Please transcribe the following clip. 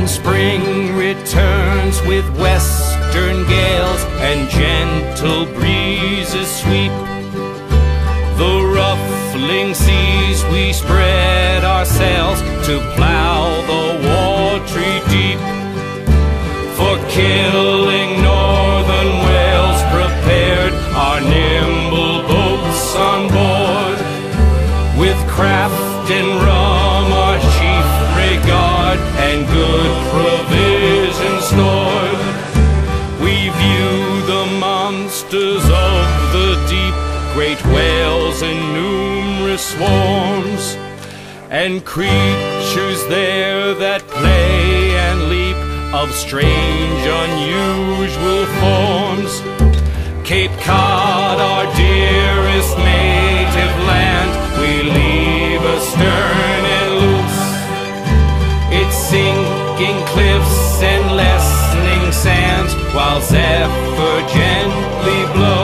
spring returns with western gales and gentle breezes sweep the ruffling seas. We spread ourselves to plow the watery deep. For killing northern whales prepared our nimble boats on board, with craft and rum our chief regard, and good provision stored. We view the monsters of the deep, great whales in numerous swarms, and creatures there that play and leap of strange unusual forms. Cape Cod, our dearest native land, we leave astern and loose, its sinking cliffs and lessening sands, while zephyr gently blows.